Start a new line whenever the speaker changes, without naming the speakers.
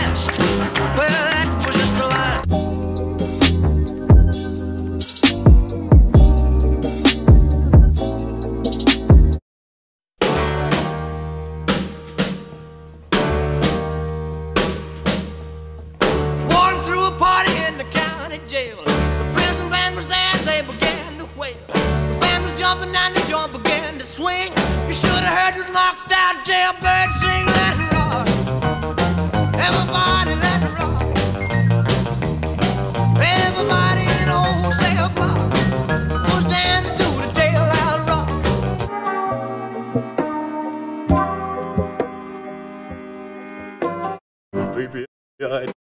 west. Well, that was just a lie. Walking through a party in the county jail. The prison band was there, they began to wail. The band was jumping and the joint began to swing. You should have heard this knocked out jailbird sing. Let it rock, everybody let it rock. Everybody in the whole cell block was dancing to the jailhouse rock.
Baby, I